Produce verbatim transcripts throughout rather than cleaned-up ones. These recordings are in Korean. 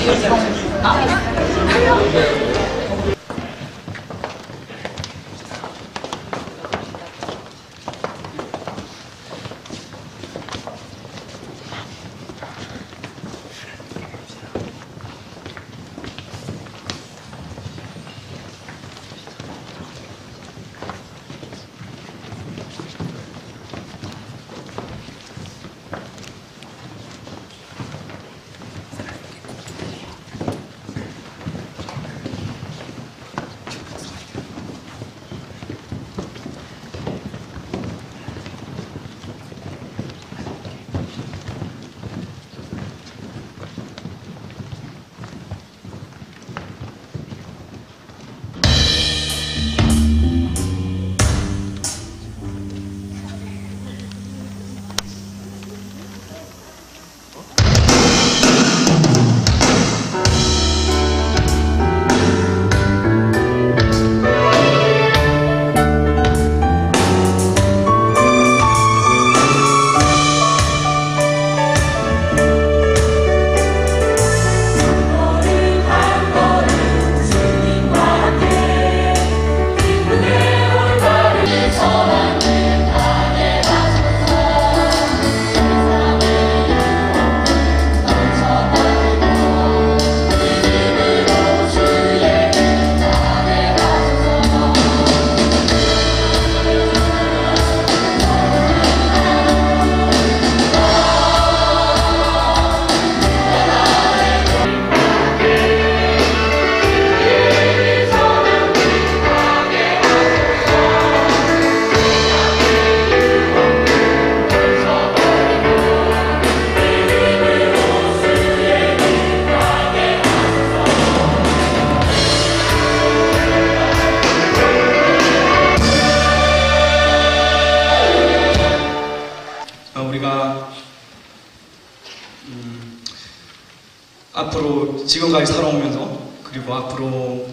앞으로 지금까지 살아오면서 그리고 앞으로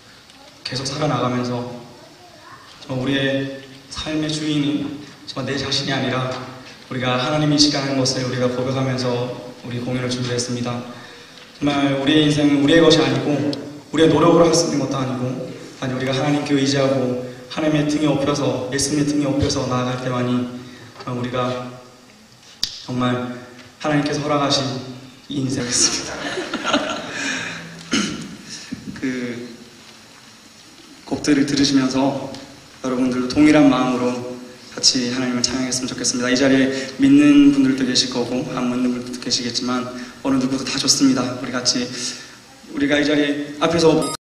계속 살아나가면서 정말 우리의 삶의 주인이 정말 내 자신이 아니라 우리가 하나님이시라는 것을 우리가 고백하면서 우리 공연을 준비했습니다. 정말 우리의 인생은 우리의 것이 아니고 우리의 노력으로 할 수 있는 것도 아니고 아니 우리가 하나님께 의지하고 하나님의 등에 업혀서 예수님의 등에 업혀서 나아갈 때만이 우리가 정말 하나님께서 허락하신 이 인생이었습니다. 그 곡들을 들으시면서 여러분들도 동일한 마음으로 같이 하나님을 찬양했으면 좋겠습니다. 이 자리에 믿는 분들도 계실 거고 안 믿는 분들도 계시겠지만 어느 누구도 다 좋습니다. 우리 같이 우리가 이 자리에 앞에서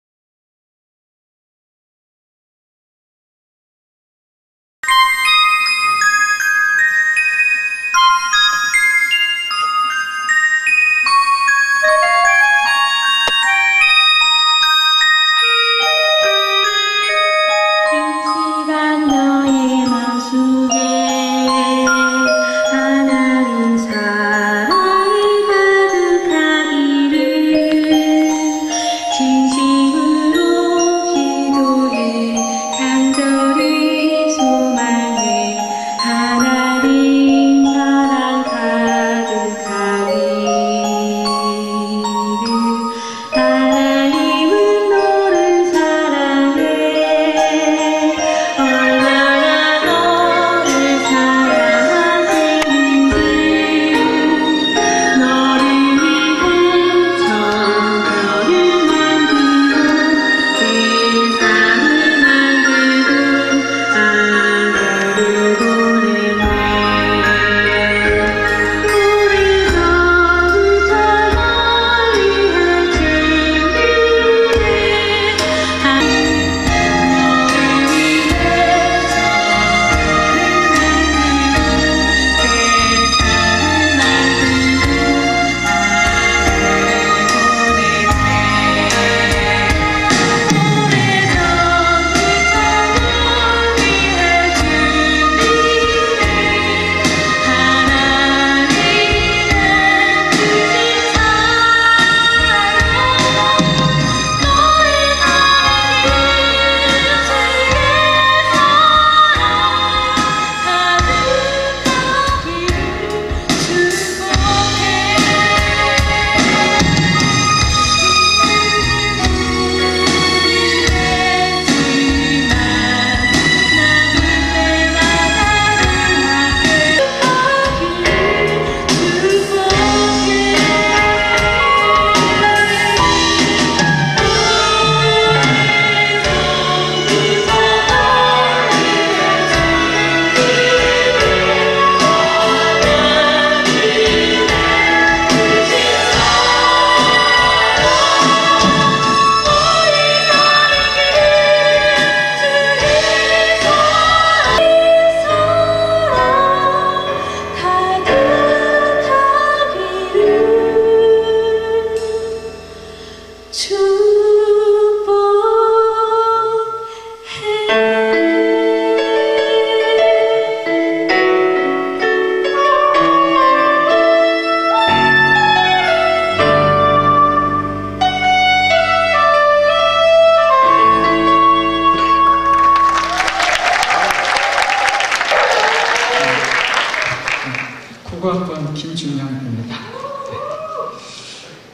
진심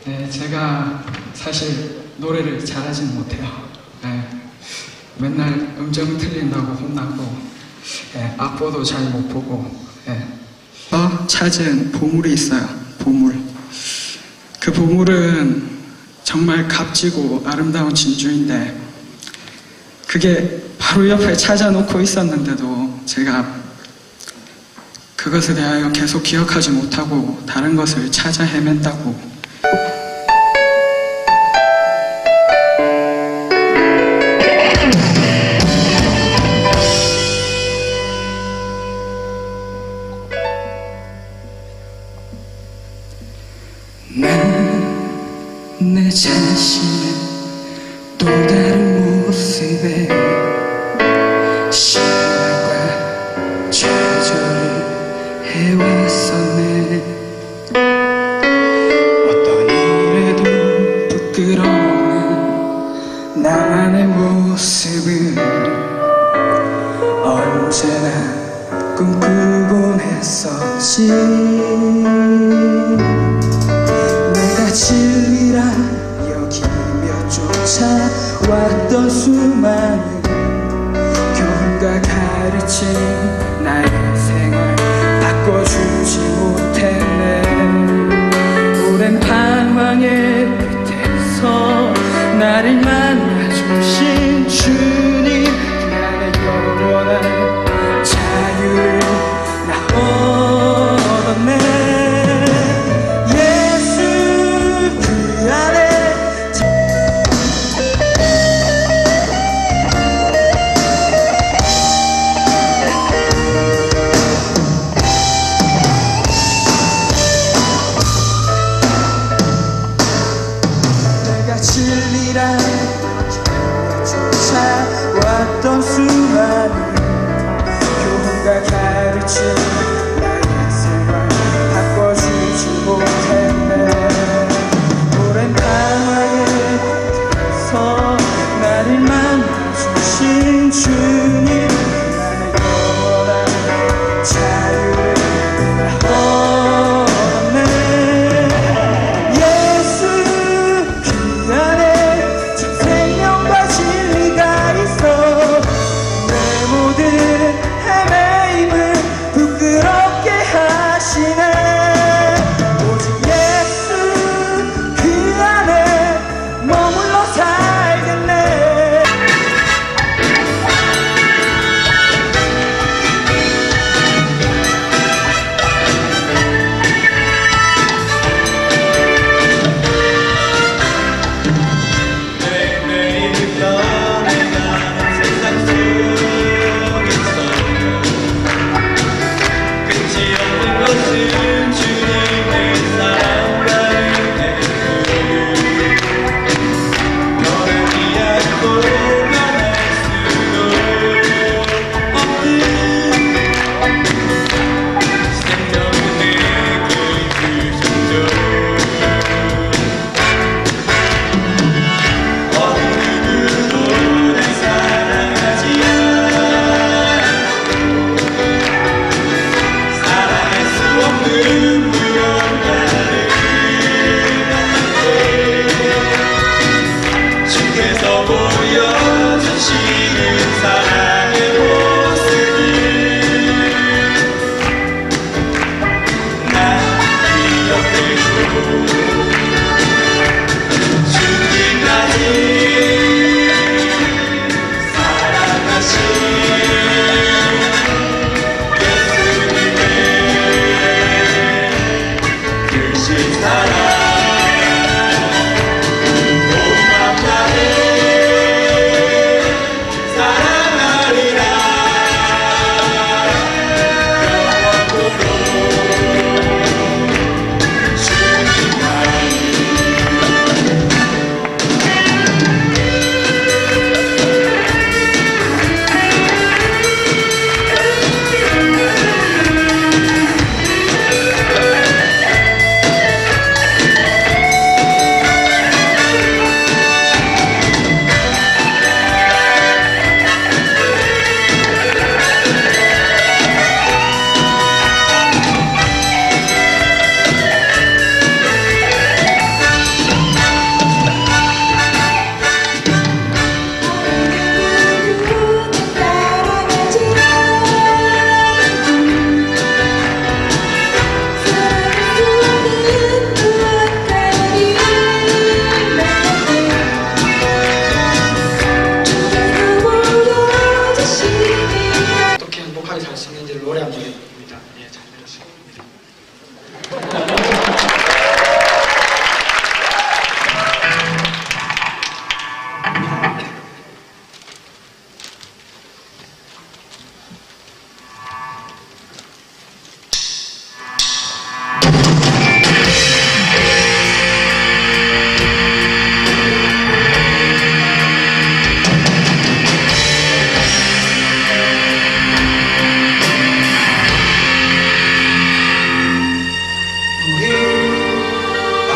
네, 제가 사실 노래를 잘하지는 못해요. 네, 맨날 음정 틀린다고 혼나고, 네, 악보도 잘 못 보고. 네. 어, 찾은 보물이 있어요. 보물. 그 보물은 정말 값지고 아름다운 진주인데, 그게 바로 옆에 찾아놓고 있었는데도 제가 그것에 대하여 계속 기억하지 못하고 다른 것을 찾아 헤맨다고. 난 내 자신의 또 다른 모습에 실망과 좌절을 해왔었네. 어떤 일에도 부끄러운 나만의 모습은 언제나 꿈꾸곤 했었지. 내가 진리라 여기며 쫓아왔던 수많은 교훈과 가르침, 나의 생활 바꿔주지 못했네. 오랜 방황의 끝에서 나를 만나주신 주님, 그 안에 영원한 자유를 나 얻었네. 진리란 쫓아왔던 수많은 교훈과 가르침, 나의 생활 바꿔주지 못했네. 오랜 방황의 끝에서 나를 만나주신 주님, 나의 영원한 자유를 얻었네. 그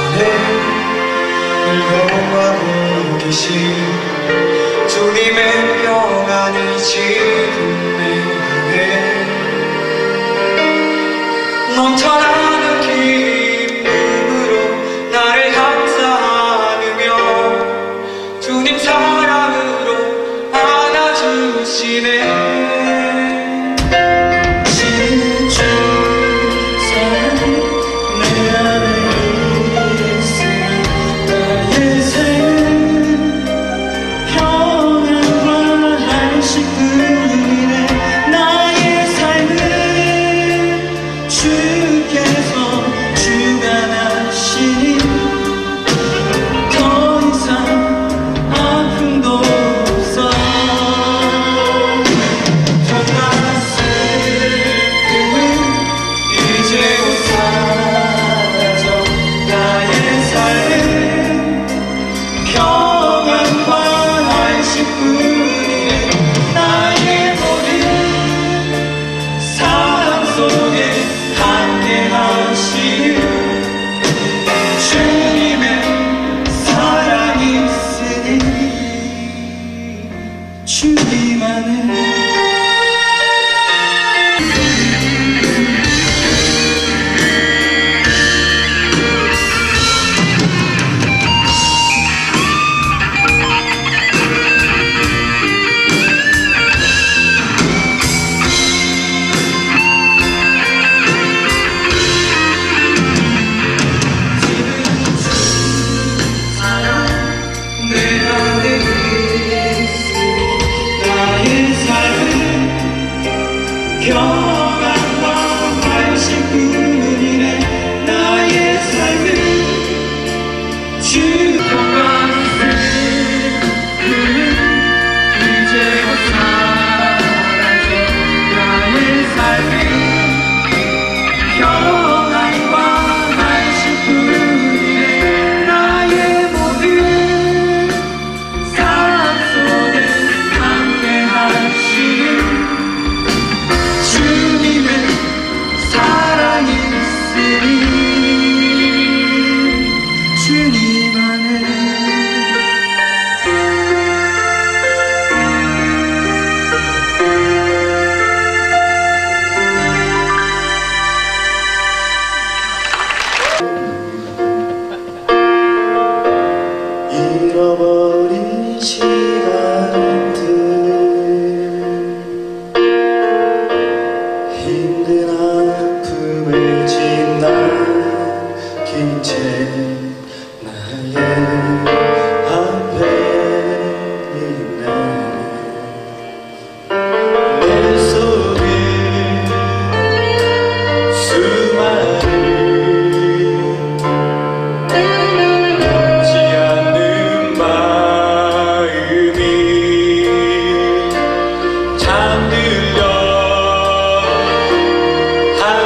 늙어가고 계신 주님의 평안이 지금 내 안에 넘쳐나는 기쁨으로 나를 감싸 안으며 주님 사랑으로 안아주시네. 잃어버린 시간들 힘든 아픔을 지나긴 채 나의 앞에 있네. 내 속에 수많은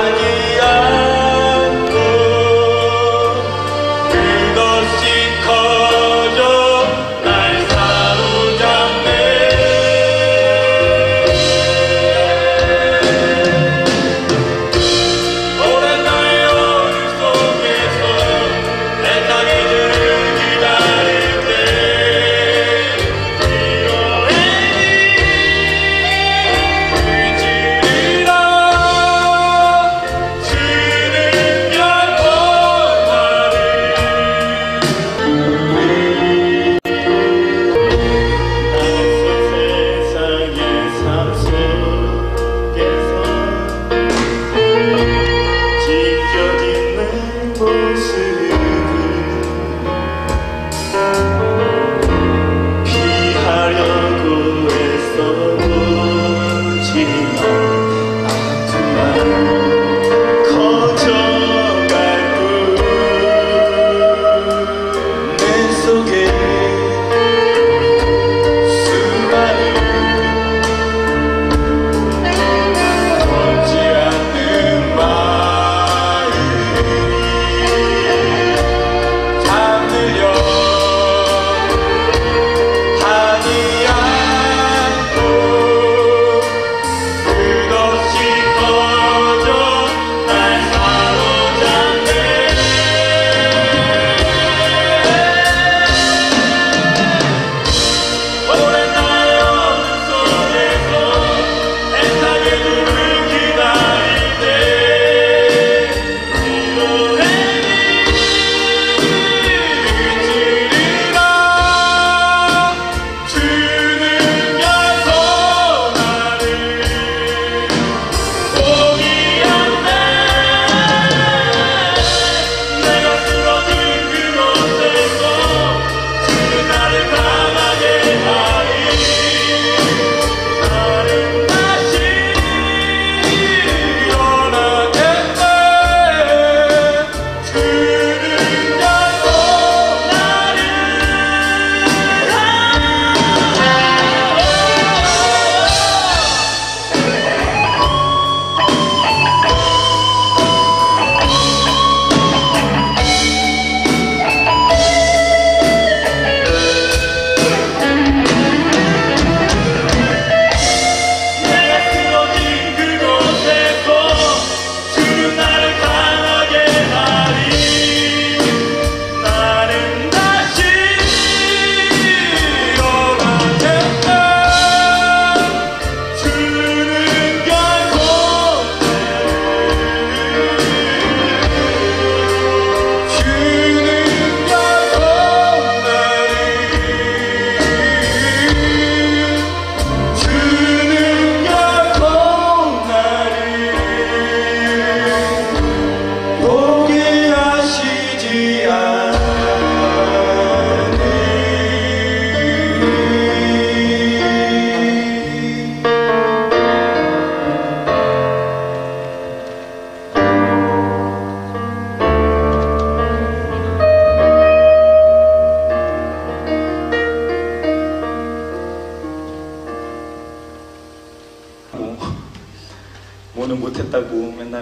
끝없이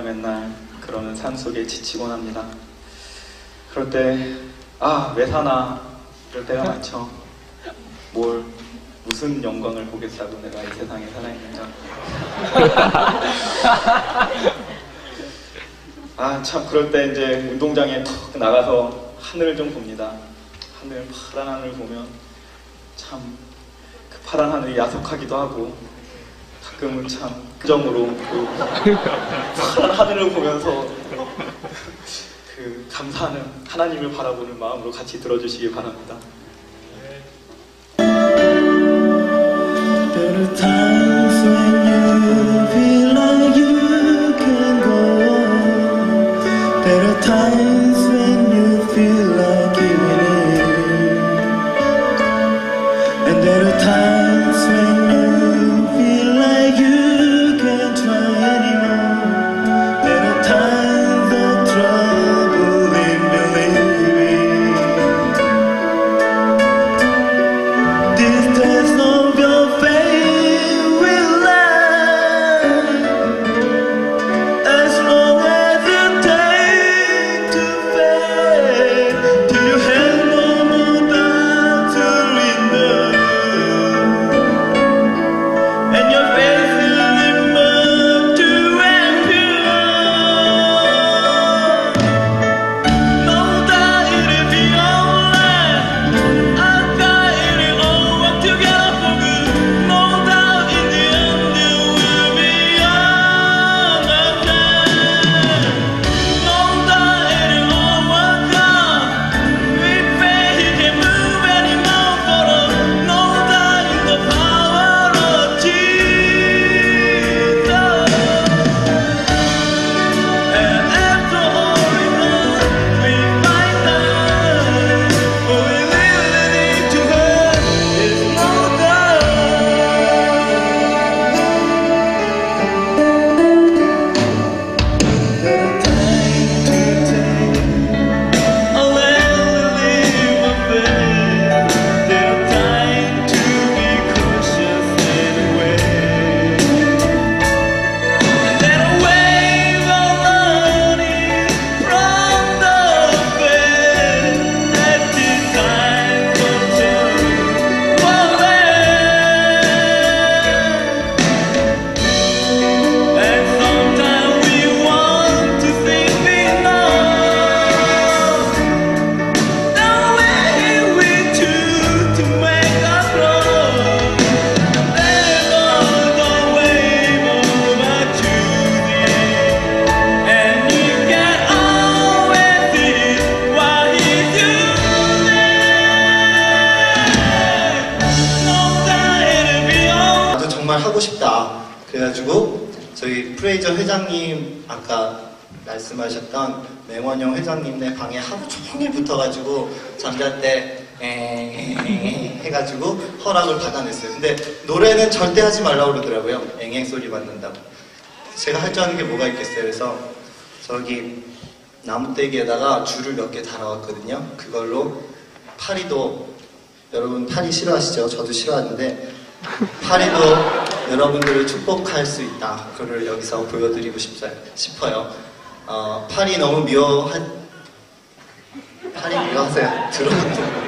맨날 맨날 그러는 삶 속에 지치곤 합니다. 그럴 때 아, 왜 사나 이럴 때가 많죠. 뭘 무슨 영광을 보겠다고 내가 이 세상에 살아있는가. 아, 참 그럴 때 이제 운동장에 턱 나가서 하늘을 좀 봅니다. 하늘, 파란 하늘을 보면 참 그 파란 하늘이 야속하기도 하고 가끔은 참 긍정으로 그 파란 하늘을 보면서 그 감사하는 하나님을 바라보는 마음으로 같이 들어주시기 바랍니다. There are times when you feel like you can go on. There are times when you feel like giving in. And there are times when you feel like you can't try anymore. There are times of trouble in believing. This test of your faith will last as long as it takes to fail, till you have no more time to surrender, and your faith will live up to and pure. No doubt it'll be alright. I thought it'll all work together for good. No doubt in the end it will be understood. No doubt it'll all work out. With faith He can move any mountain for us. No doubt in the power of Jesus. And after all is done, we find out what we really need to have is no doubt. There are times to take a lively affair. There are times to be cautious anyway. Then a wave of learning from the faith that this time will turn and sometimes we want to think we know the way we choose to make us grow. There goes the wave of our choosing, and you can always see what He's using. No doubt it'll be all. 나도 정말 하고 싶다. 그래가지고 저희 프레이저 회장님 아까 말씀하셨던 맹원영 회장님네 방에 하루 종일 붙어가지고 잠잘 때 엥 해가지고 허락을 받아냈어요. 근데 노래는 절대 하지 말라고 그러더라고요. 엥엥 소리 받는다고. 제가 할 줄 아는 게 뭐가 있겠어요. 그래서 저기 나무떼기에다가 줄을 몇 개 달아왔거든요. 그걸로 파리도, 여러분 파리 싫어하시죠? 저도 싫어하는데 파리도 여러분들을 축복할 수 있다. 그걸 여기서 보여드리고 싶, 싶어요. 어, 파리 너무 미워한 파리 미워하세요. 들어도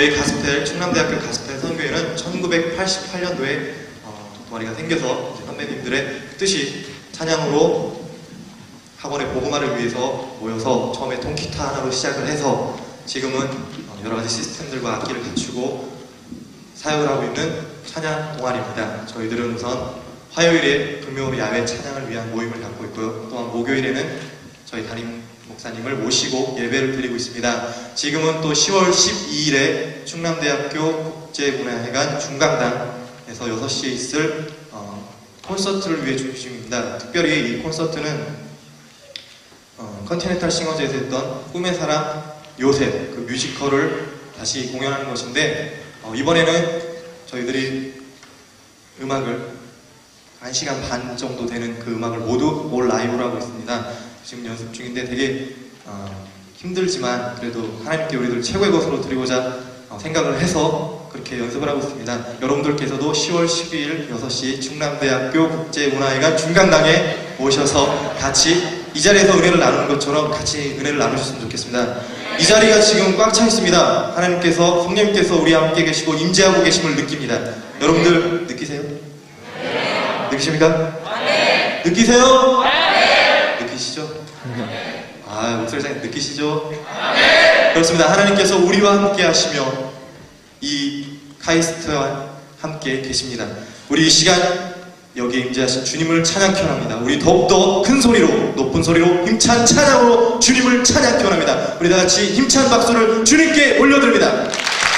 저희 가스펠, 충남대학교 가스펠 선교회는 천구백팔십팔 년도에 어, 동아리가 생겨서 이제 선배님들의 뜻이 찬양으로 학원의 복음화를 위해서 모여서 처음에 통기타 하나로 시작을 해서 지금은 여러 가지 시스템들과 악기를 갖추고 사역을 하고 있는 찬양 동아리입니다. 저희들은 우선 화요일에 금요 야외 찬양을 위한 모임을 갖고 있고요. 또한 목요일에는 저희 담임 목사님을 모시고 예배를 드리고 있습니다. 지금은 또 시월 십이일에 충남대학교 국제문화회관 중강당에서 여섯 시에 있을 어, 콘서트를 위해 준비 중입니다. 특별히 이 콘서트는 어, 컨티넨탈 싱어즈에서 했던 꿈의 사람 요셉 그 뮤지컬을 다시 공연하는 것인데 어, 이번에는 저희들이 음악을 한 시간 반 정도 되는 그 음악을 모두 올 라이브로 하고 있습니다. 지금 연습 중인데 되게 어, 힘들지만 그래도 하나님께 우리들 최고의 것으로 드리고자 어, 생각을 해서 그렇게 연습을 하고 있습니다. 여러분들께서도 시월 십이일 여섯 시 충남대학교 국제문화회관 중강당에 오셔서 같이 이 자리에서 은혜를 나누는 것처럼 같이 은혜를 나누셨으면 좋겠습니다. 이 자리가 지금 꽉 차 있습니다. 하나님께서, 성령님께서 우리 함께 계시고 임재하고 계심을 느낍니다. 여러분들 느끼세요? 네. 느끼십니까? 네. 느끼세요? 네. 느끼시죠? 네. 아, 목소리상 느끼시죠? 네. 그렇습니다. 하나님께서 우리와 함께 하시며 이 카이스트와 함께 계십니다. 우리 이 시간 여기에 임재하신 주님을 찬양케 원합니다. 우리 더욱더 큰 소리로, 높은 소리로, 힘찬 찬양으로 주님을 찬양케 원합니다. 우리 다같이 힘찬 박수를 주님께 올려드립니다.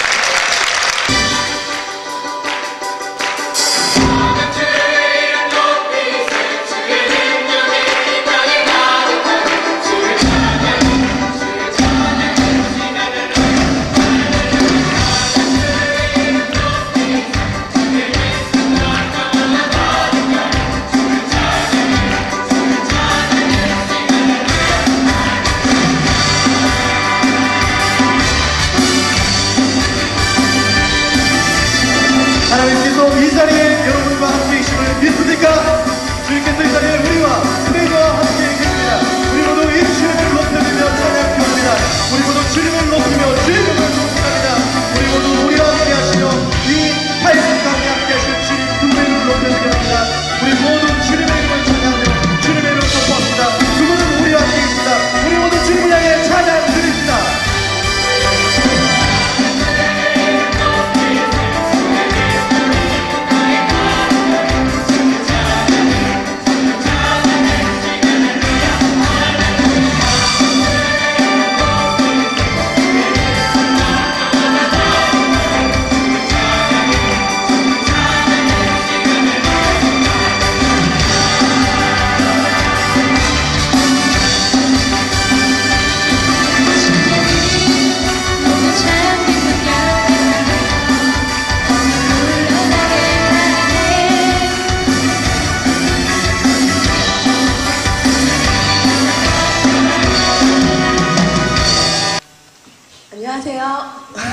하나님께서 이 자리에 여러분과 함께 계심을 믿습니까? 주님께서 이 자리에 우리와 우리와 함께 계십니다. 우리 모두 이 주님을 높여드리며 찬양케 합니다. 우리 모두 주님을 높이며 주님을 높입니다. 우리 모두 우리와 함께 하시며 이 팔십강에 함께 하신 주님 그분을 높여드립니다. 우리 모두 주님의 이름을 찬양하며 주님의 이름을 선포합니다. 그분은 우리와 함께 계십니다. 우리 모두 주님을 향해 찬양 드립니다. 안녕하세요.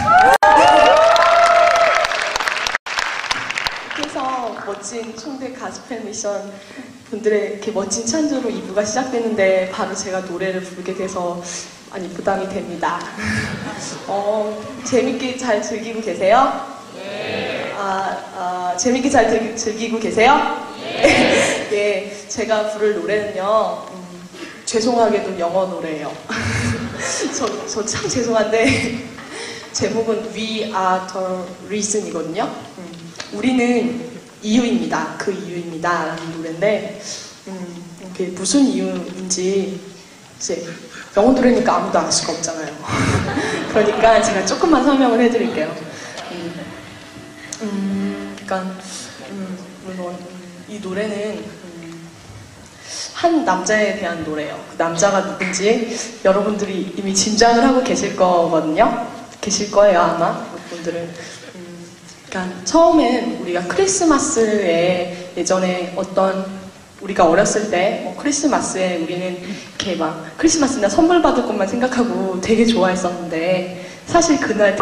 그래서 멋진 총대 가스펠 미션 분들의 이렇게 멋진 찬조로 이 부가 시작되는데 바로 제가 노래를 부르게 돼서 많이 부담이 됩니다. 어, 재밌게 잘 즐기고 계세요? 네. 아, 아 재밌게 잘 즐, 즐기고 계세요? 네. 네, 제가 부를 노래는요. 음, 죄송하게도 영어 노래예요. 저, 저 참 죄송한데 제목은 We Are The Reason이거든요. 음, 우리는 이유입니다. 그 이유입니다. 라는 노래인데 음, 이게 무슨 이유인지 이제 영어 노래니까 아무도 알 수가 없잖아요. 그러니까 제가 조금만 설명을 해드릴게요. 음, 음, 그러니까 음, 물론 음, 이 노래는 한 남자에 대한 노래예요. 그 남자가 누군지 여러분들이 이미 짐작을 하고 계실 거거든요. 계실 거예요 아마 여러분들은. 음, 그러니까 처음엔 우리가 크리스마스에 예전에 어떤 우리가 어렸을 때 뭐 크리스마스에 우리는 이렇게 막 크리스마스나 선물 받을 것만 생각하고 되게 좋아했었는데 사실 그날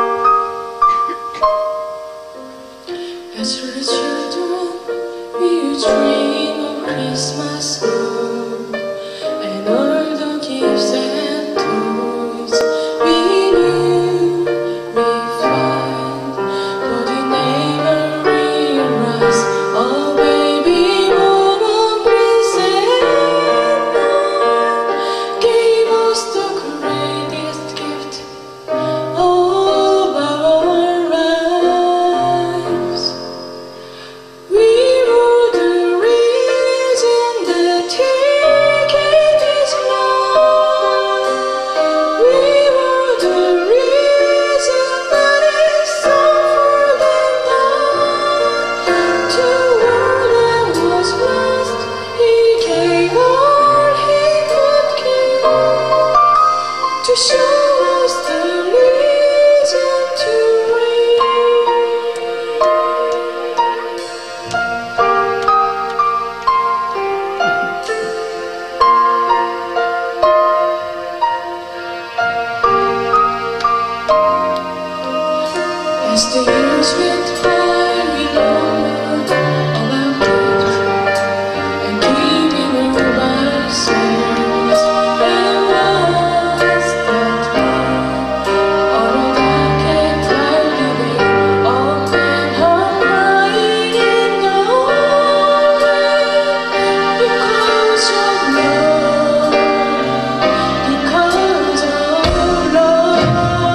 As for the children, we dream of Christmas and all the gifts and toys we knew we fly. As the years went by, we learned about death and keeping of ourselves. There was that man, all dark and cloudy day, all men are crying in the rain because of love, because of love.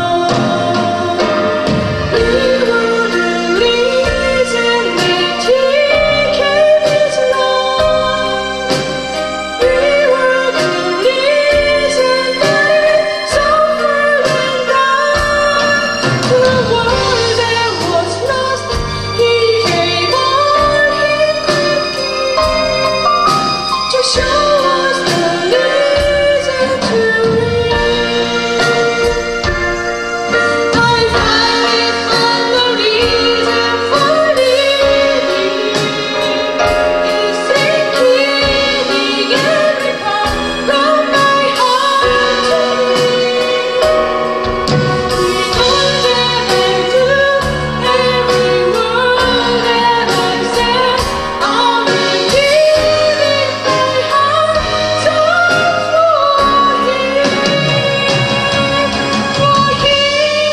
We were the reason that he gave his life. We were the reason that he suffered and died. The world that was lost, he gave all he could give to show us the reason to live. I finally found the reason for living. It's sinking every part of my heart to live. With all that I do, every word that I say, I'm giving my heart so for him, for him.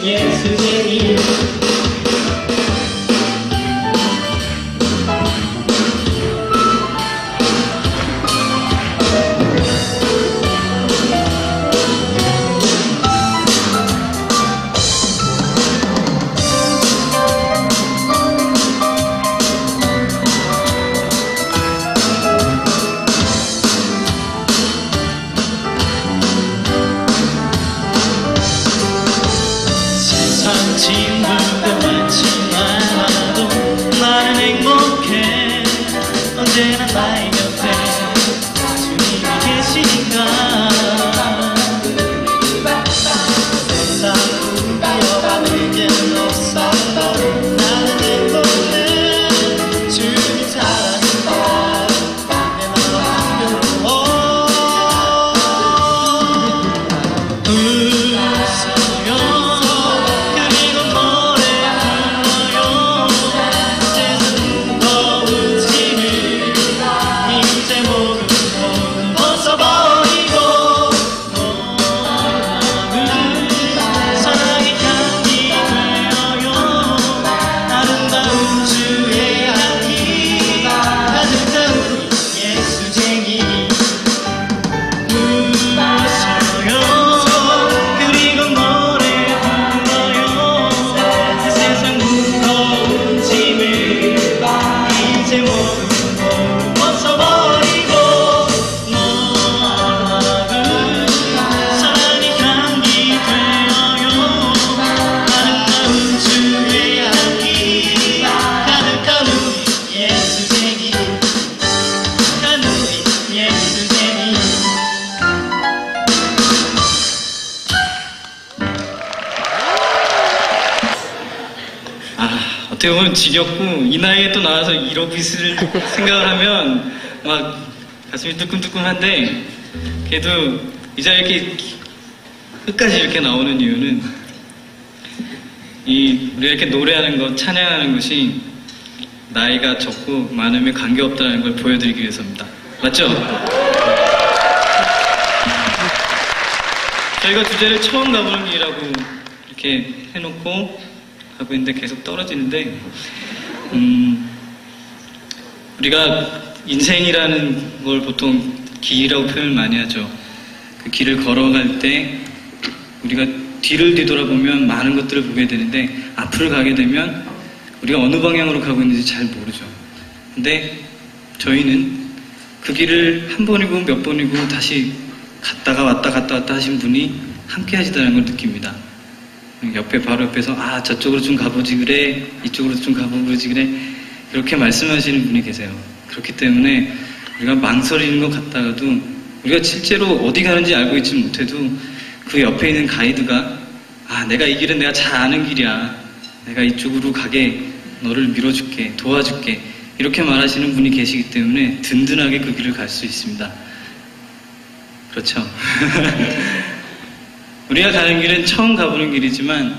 예수쟁이 친구가 많지 않아도 나는 행복해 언제나 나의 곁에 주님이 계시니까 세상 꿈꾸어가 내겐 없어도 나는 행복해 주님 사랑이다 내 마음 한겨워 웃어요 어떻게 보면 지겹고 이 나이에 또 나와서 이러고 있을 생각을 하면 막 가슴이 뜨끔뜨끔한데 그래도 이 자리에 이렇게 끝까지 이렇게 나오는 이유는 이 우리가 이렇게 노래하는 것, 찬양하는 것이 나이가 적고 많음에 관계없다는 걸 보여드리기 위해서입니다. 맞죠? 저희가 주제를 처음 가보는 길이라고 이렇게 해놓고 하고 있는데 계속 떨어지는데 음, 우리가 인생이라는 걸 보통 길이라고 표현을 많이 하죠. 그 길을 걸어갈 때 우리가 뒤를 뒤돌아보면 많은 것들을 보게 되는데 앞을 가게 되면 우리가 어느 방향으로 가고 있는지 잘 모르죠. 근데 저희는 그 길을 한 번이고 몇 번이고 다시 갔다가 왔다 갔다 왔다 하신 분이 함께 하시다는 걸 느낍니다. 옆에 바로 옆에서 아 저쪽으로 좀 가보지 그래 이쪽으로 좀 가보지 그래 이렇게 말씀하시는 분이 계세요. 그렇기 때문에 우리가 망설이는 것 같다가도 우리가 실제로 어디 가는지 알고 있지 못해도 그 옆에 있는 가이드가 아 내가 이 길은 내가 잘 아는 길이야 내가 이쪽으로 가게 너를 밀어줄게 도와줄게 이렇게 말하시는 분이 계시기 때문에 든든하게 그 길을 갈 수 있습니다. 그렇죠? 우리가 가는 길은 처음 가보는 길이지만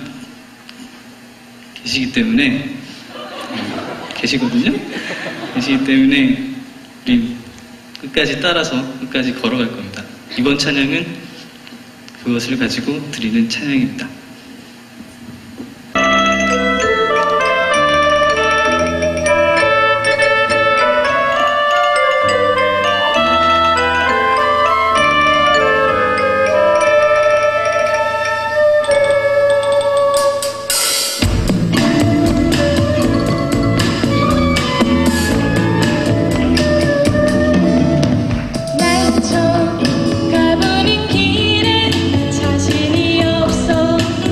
계시기 때문에 계시거든요? 계시기 때문에 우리 끝까지 따라서 끝까지 걸어갈 겁니다. 이번 찬양은 그것을 가지고 드리는 찬양입니다. 난 처음 가보는 길에 자신이 없어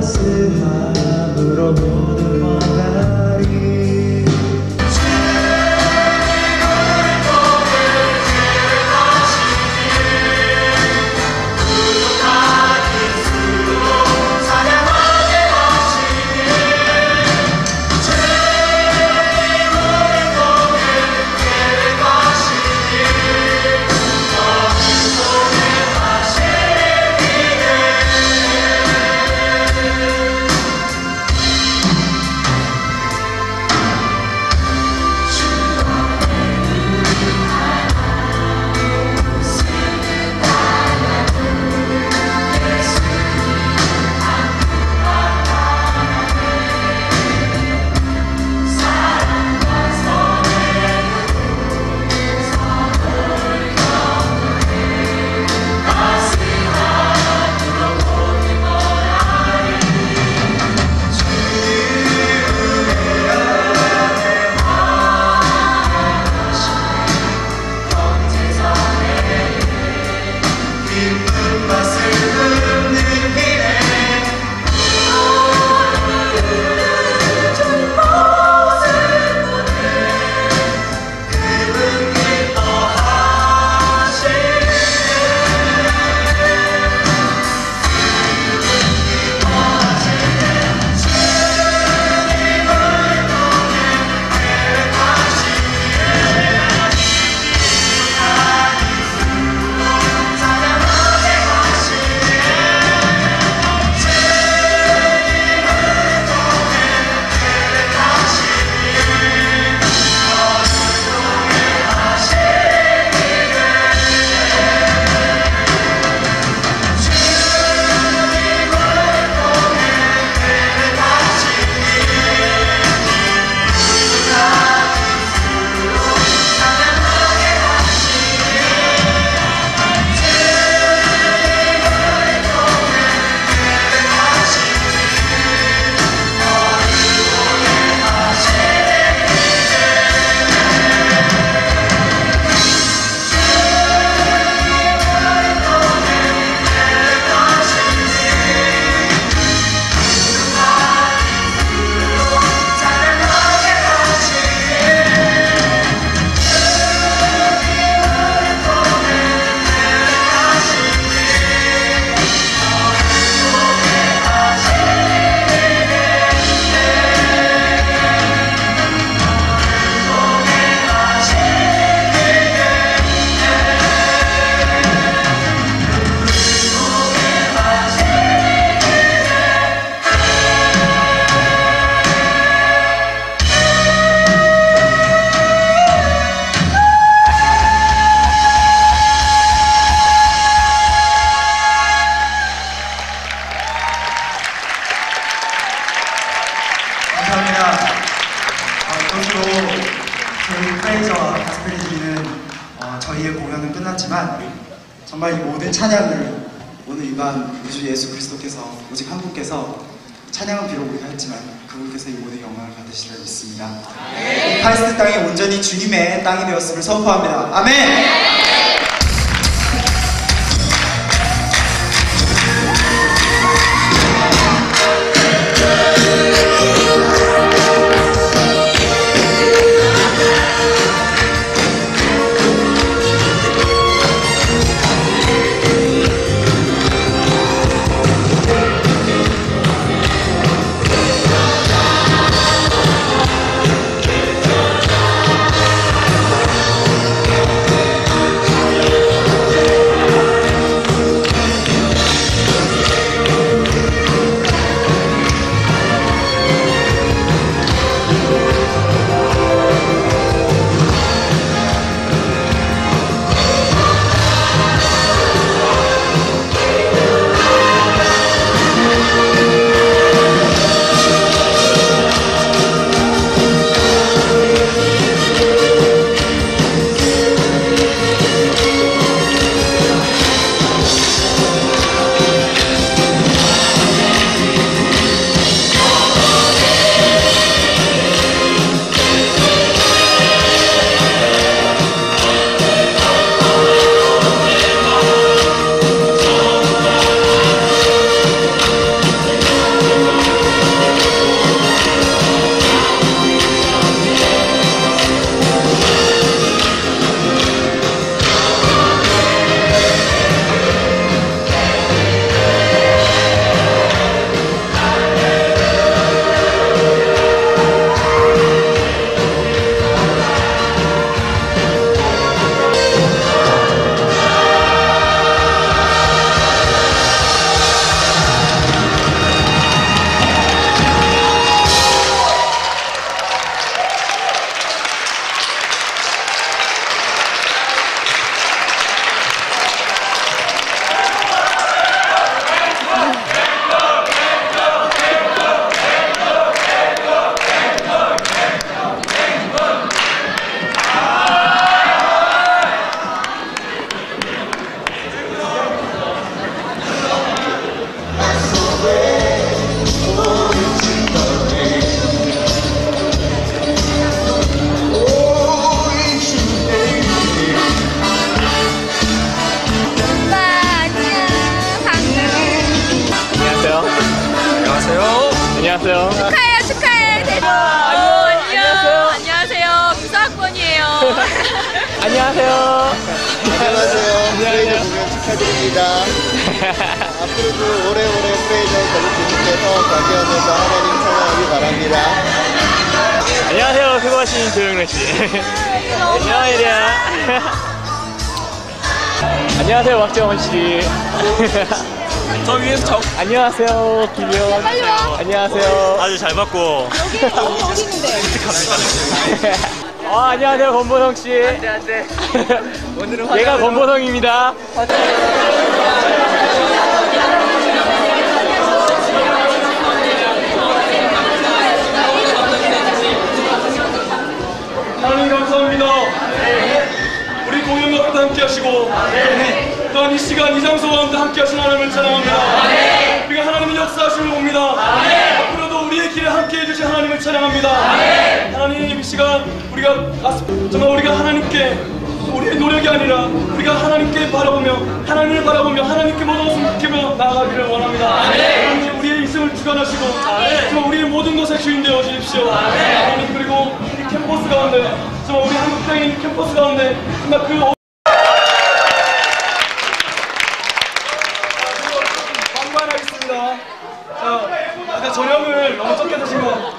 따스함으로 모든 번갈이 정말 이 모든 찬양을 오늘 이반 우리 주 예수 그리스도께서 오직 한 분께서 찬양은 비록 우리가 했지만 그분께서 이 모든 영광을 받으시리라 믿습니다. 이 팔스트 땅이 온전히 주님의 땅이 되었음을 선포합니다. 아멘! 축하드립니다. 앞으로도 오래오래 프레이저 거듭주님께서 관계하면서 하나님 찬양하기 바랍니다. 안녕하세요. 수고하신 조영래 씨. 안녕하세요. 안녕하세요. 박정원 씨. 저 위에서 저 안녕하세요. 김영. 빨리 와. 안녕하세요. 아주 잘 받고 여기 어디 있는데? 아, 안녕하세요. 권보성 씨. 안돼 안돼. 오늘은 얘가 권보성입니다. 하나님 감사합니다. 우리 공연 가운데 함께 하시고 또한 이 시간 이 장소 가운데 함께 하신 하나님을 찬양합니다. 우리가 하나님의 역사하심을 봅니다. 앞으로도 우리의 길에 함께 해주신 하나님을 찬양합니다. 하나님 이 시간 우리가 정말 우리가 하나님께 우리의 노력이 아니라 우리가 하나님께 바라보며 하나님을 바라보며 하나님께 모든 것을 맡기며 나아가기를 원합니다. 하나님 우리의 인생을 주관하시고 정말 우리의 모든 것의 주인 되어 주십시오. 하나님 그리고 이 캠퍼스 가운데 정말 우리 한국 땅의 이 캠퍼스 가운데 정말 그 방관하겠습니다. 자, 아까 저녁을 너무 적게 드신 거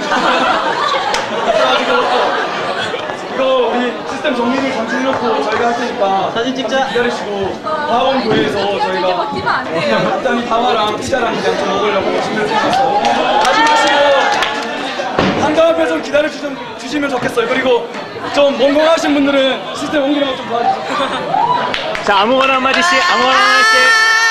이거 우리 시스템 정리를 잠시 해놓고 저희가 할 테니까 사진 찍자 기다리시고 화원 교회에서 저희가 일단 다화랑 피자랑 그냥 좀 먹으려고 준비를 해놨어요. 하지 마시고 한가한 편 좀 기다려 주시면 좋겠어요. 그리고 좀 멍멍하신 분들은 시스템 옮기는 거 좀 도와주세요. 자, 아무거나 한마디씩, 아무거나 한마디씩.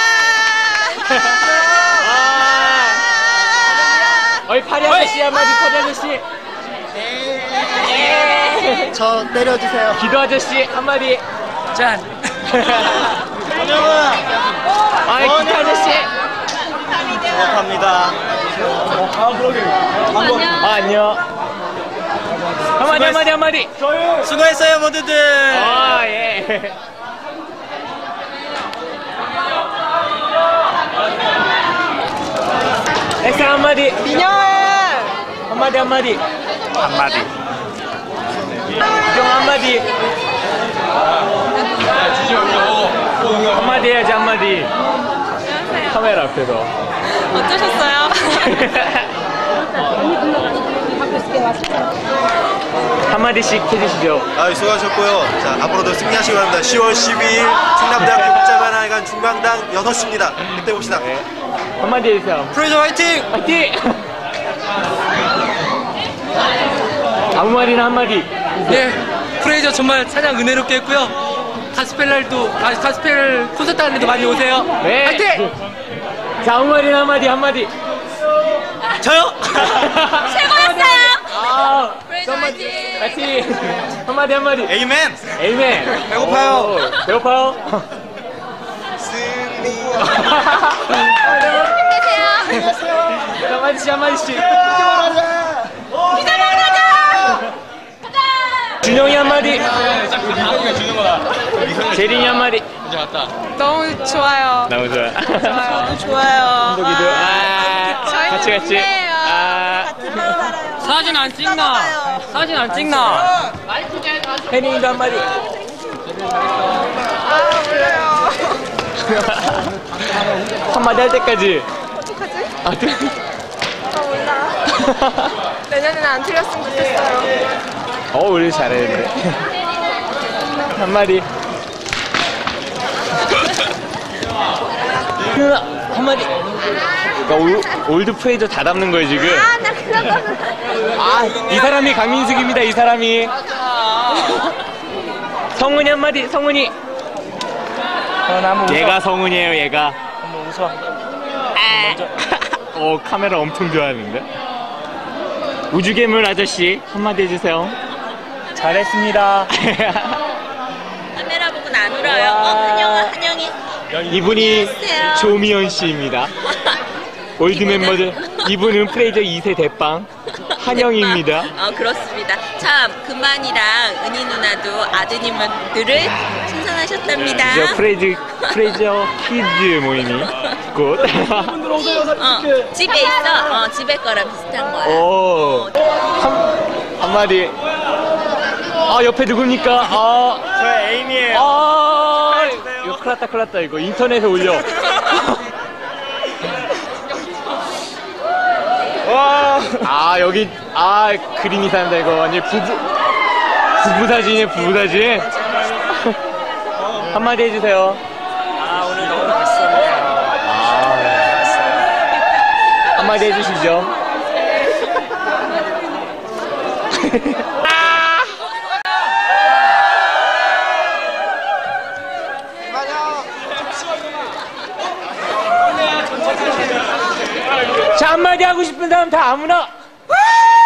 아. 어이, 파리 아저씨 한마디, 파리 아저씨. 저 때려주세요. 기도 아저씨 한마디. 짠. 안녕하. 아이, 기도 아저씨. 감사합니다. 아 그러게. 아, 안녕. 한마디, 한마디, 한마디. 수고했어요 모두들. 아, 예. 엑사 한마디. 민영! 한마디, 한마디. 한마디. 이경 한마디. 한마디 해야지, 한마디. 안녕하세요. 카메라 앞에서. 어떠셨어요? 한마디씩 해주시죠. 아, 수고하셨고요. 자, 앞으로도 승리하시기 바랍니다. 시월 십이일 충남대학교 국제만화회관 중강당 여섯 시입니다. 그때 봅시다. 네. 한마디 해주세요. 프레이저 화이팅! 화이팅! 아무 말이나 한마디. 네, 프레이저 정말 찬양 은혜롭게 했고요. 가스펠 날도, 아, 가스펠 콘서트 하는 데도 많이 오세요. 네. 화이팅! 자, 아무 말이나 한마디, 한마디. 저요? 최고였어요! 아, 프레이저 화이팅! 화이팅! 한마디, 한마디. 에이맨! 에이맨. 배고파요. 오, 배고파요? 힘내세요! 한마디씩, 한마디씩. 피자 먹으러 가자! 가자! 준영이 한마디. 재린이 한마디. 너무 좋아요. 너무 좋아. 너무 좋아요. 한독이도. 아, 저희는 같이, 같이. 좋네요. 아, 같은 마음 살아요. 사진 안 찍나? 써봐요. 사진 안 찍나? 혜린이도 한마디. 아, 몰라요. 한마디 할 때까지. 어떡하지? 아, 또. 아, 몰라. 내년에는 안 틀렸으면 좋겠어요. 어, 우리 잘했는데. 한마디. 한마디. 야, 올, 올드 프레이저 다 담는 거예요, 지금. 아, 나 그런 거는. 아, 이 사람이 강민숙입니다, 이 사람이. 성훈이 한마디, 성훈이. 얘가 성훈이에요, 얘가. 한번 웃어. 어, 카메라 엄청 좋아하는데. 우주괴물 아저씨, 한마디 해주세요. 잘했습니다. 카메라 보고는 안 울어요. 어, 한영아, 한영이. 이분이 조미연 씨입니다. 올드 멤버들. 이분은 프레이저 이 세 대빵 한영입니다. 어, 그렇습니다. 참, 금만이랑 은희 누나도 아드님들을 칭찬하셨답니다. 저 프레이즈, 프레이저 키즈 모임이 곧. 어, 집에 있어. 어, 집에 거랑 비슷한 거야. 오. 한, 한마디. 아, 옆에 누굽니까? 아. 저 에임이에요. 아. 큰일 났다, 큰일 났다, 이거. 인터넷에 올려. 와. 아, 여기, 아, 그림 이상하다, 이거. 완전 부부, 부부 사진이에요, 부부 사진. 한마디 해주세요. 아, 오늘 너무 멋있었네요. 아, 네. 한마디 해주시죠. 자, 한마디 하고 싶은 사람 다 아무나.